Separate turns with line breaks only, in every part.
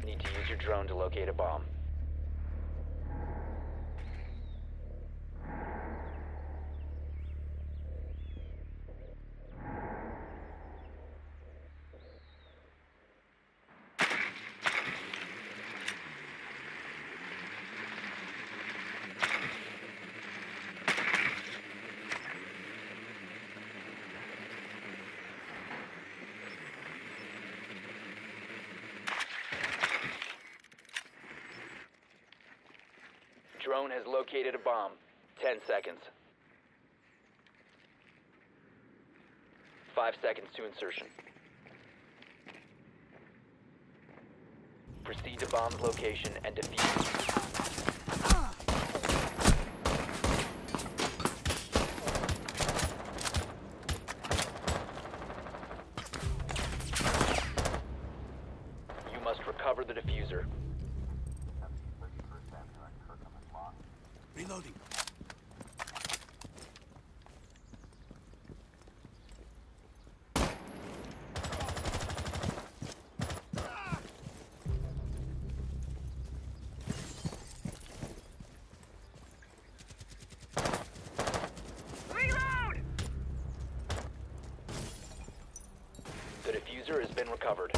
Need to use your drone to locate a bomb. Drone has located a bomb. 10 seconds. 5 seconds to insertion. Proceed to bomb's location and defuse. You must recover the diffuser.
Reloading.
Reload!
The diffuser has been recovered.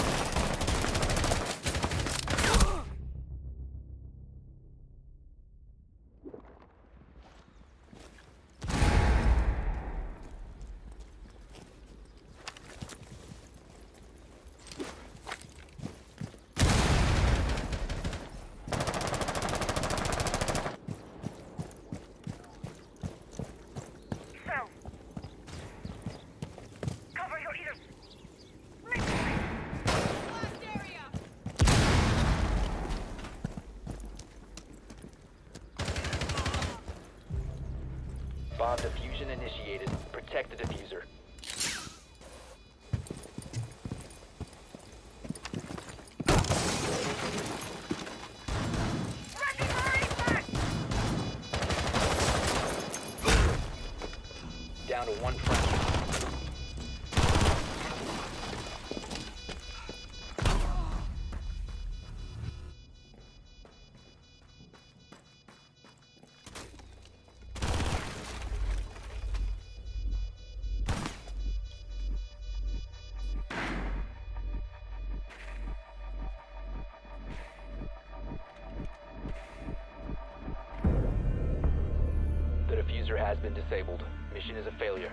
Cover your ears!
Blast area!
Bomb diffusion initiated. Protect the diffuser. Down to one friendly. The diffuser has been disabled. Mission is a failure.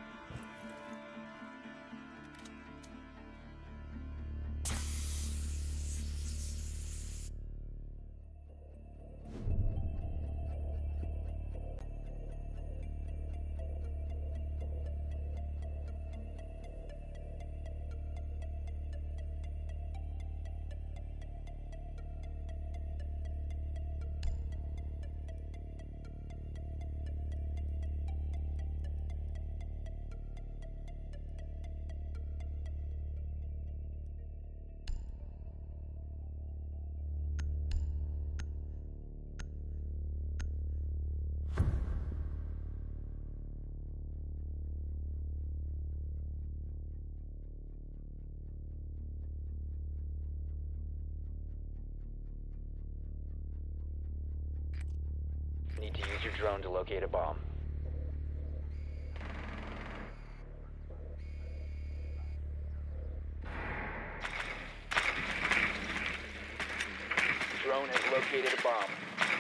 Need to use your drone to locate a bomb. Drone has located a bomb.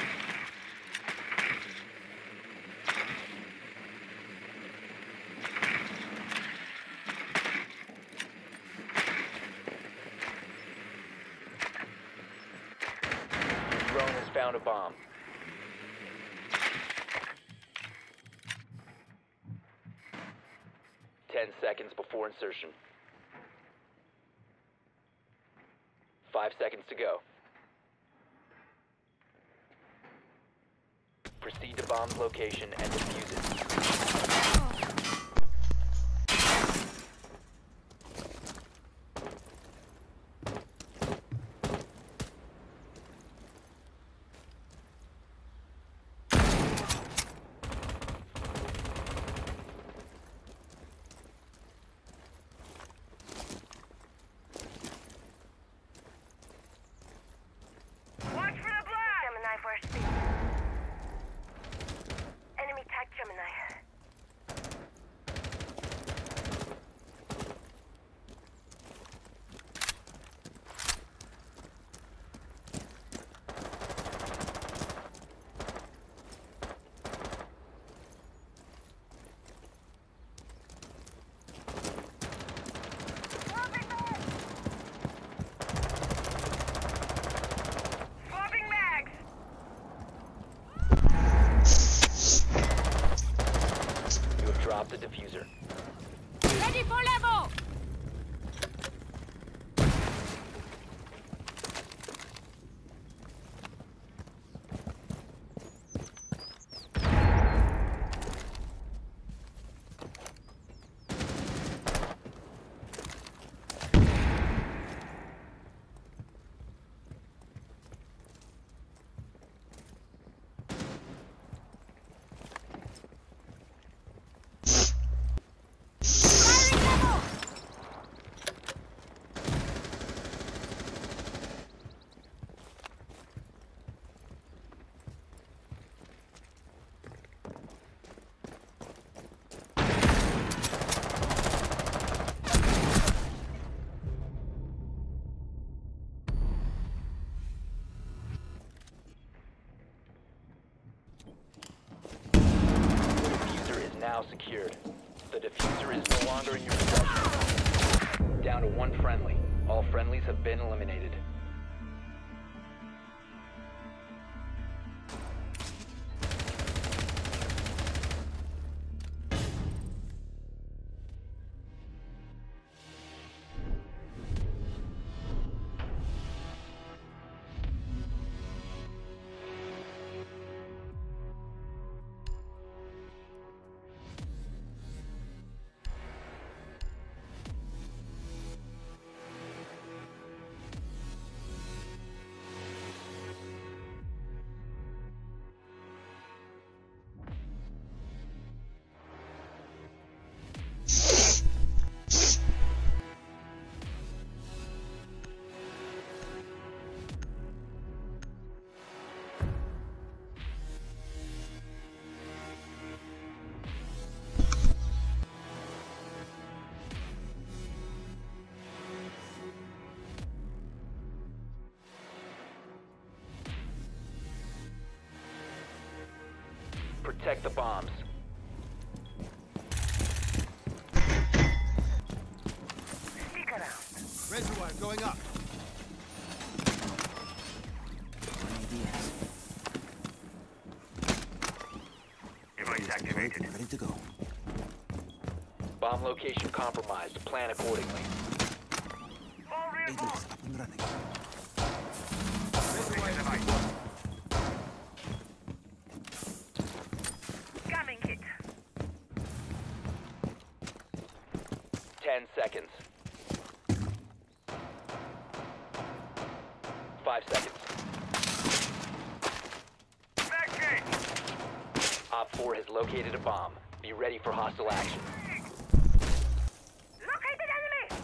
Drone has found a bomb. 10 seconds before insertion. 5 seconds to go. Proceed to bomb's location and defuse it. now secured. The diffuser is no longer in your possession. Down to one friendly. All friendlies have been eliminated. Protect the bombs.
Stick around.
Reservoir going up.
Device activated.
Ready to go.
Bomb location compromised. Plan accordingly.
All
Aegis
reinforced.
up and running.
Scanning kit.
10 seconds. 5 seconds.
Back
Op 4 has located a bomb. Be ready for hostile action.
Located enemy.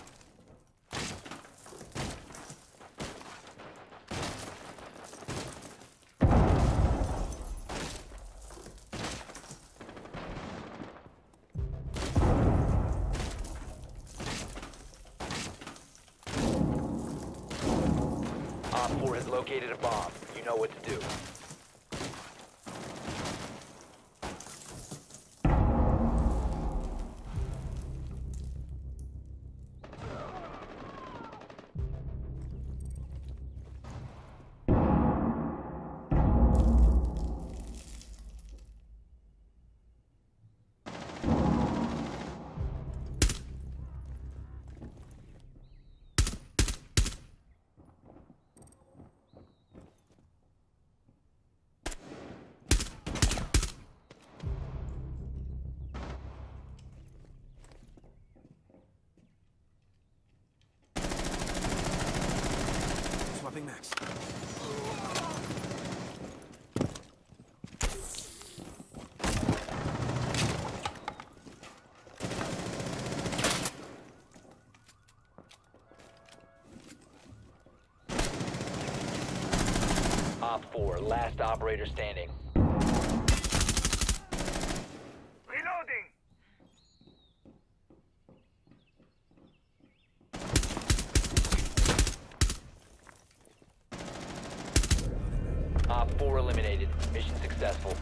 Op 4 has located a bomb. You know what to do.
Swapping max.
Op 4, last operator standing.
Reloading.
Op 4 eliminated. Mission successful.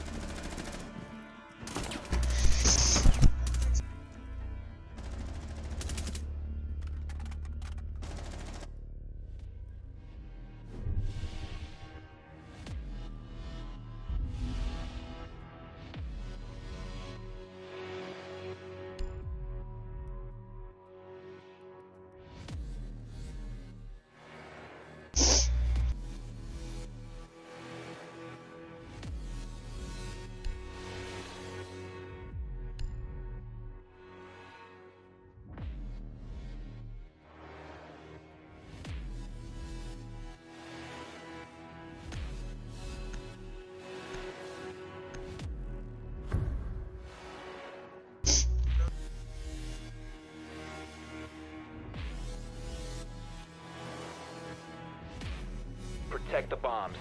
Protect the bombs.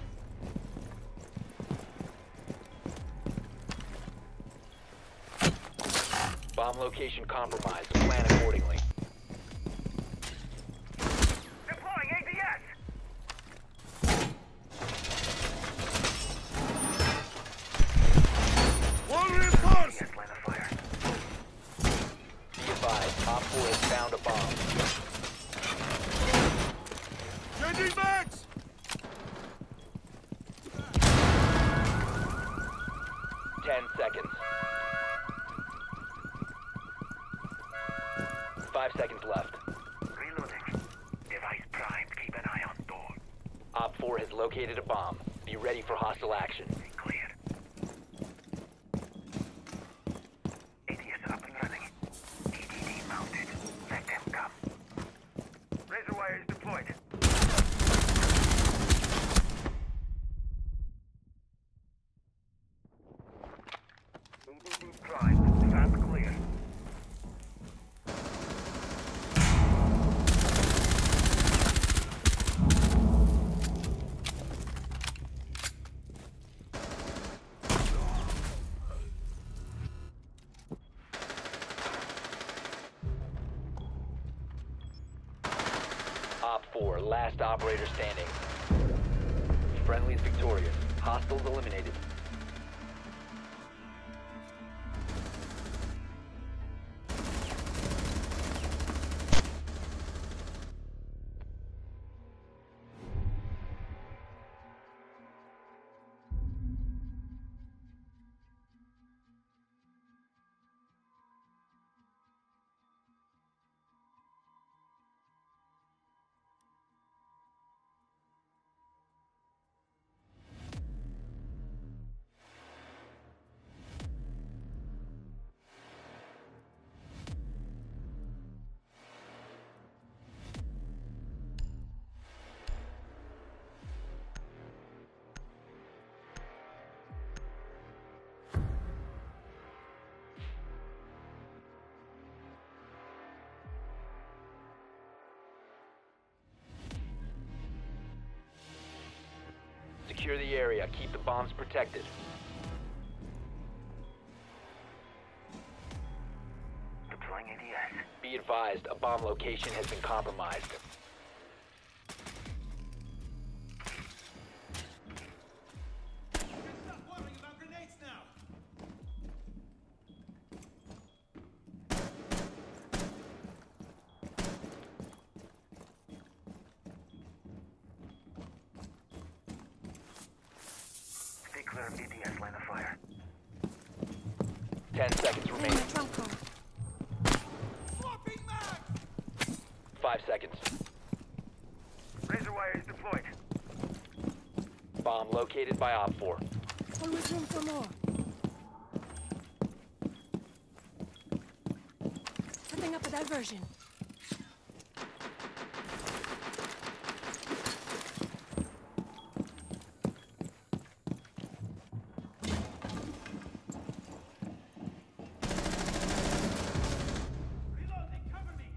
Bomb location compromised. Plan accordingly.
Deploying ADS. One reinforced.
4 has located a bomb. Be ready for hostile action.
Clear. ADS up and running. EDD mounted. Let them come. Razor wire is deployed. Drive. Stand clear.
Op 4, last operator standing. Friendly's victorious. Hostiles eliminated. Secure the area. Keep the bombs protected.
Deploying ADS.
Be advised, a bomb location has been compromised.
Stop worrying about grenades now!
Stay clear of ADS line of fire.
10 seconds
In
remaining.
the trunk car.
Swapping mag!
5 seconds.
Razor wire is deployed.
Bomb located by Op 4.
Always room for more. Setting up a diversion.
Reloading, cover me!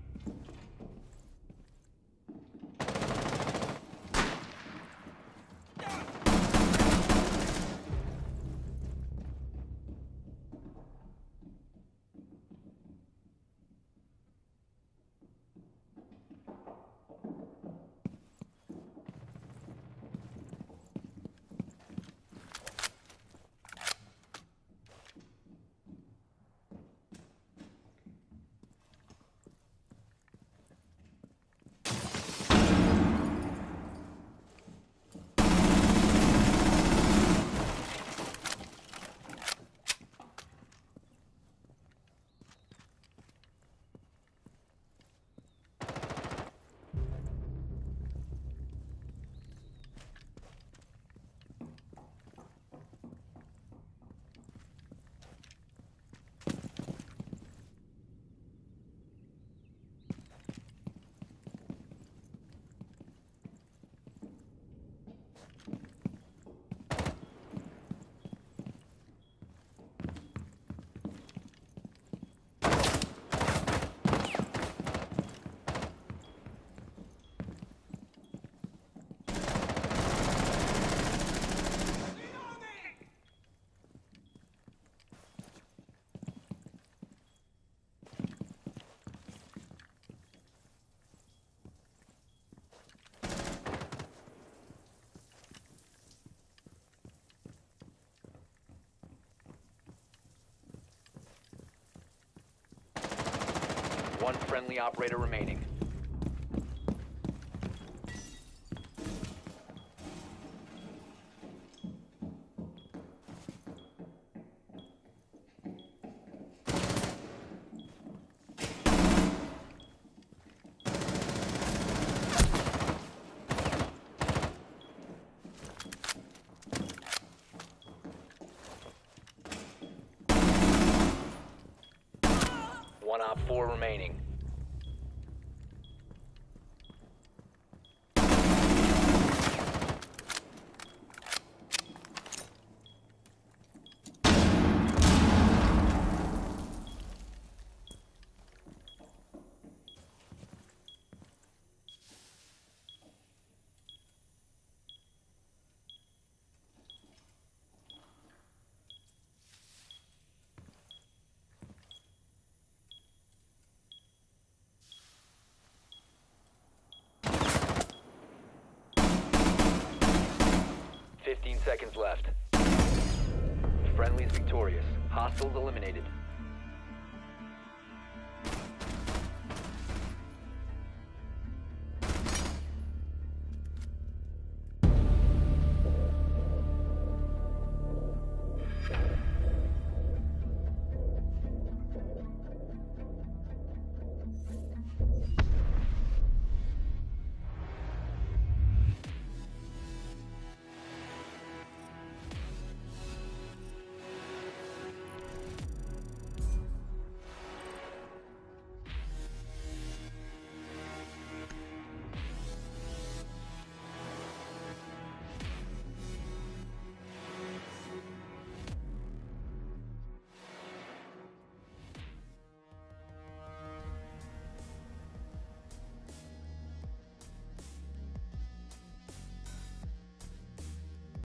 One friendly operator remaining. One Op 4 remaining. Seconds left. Friendly's victorious. Hostiles eliminated.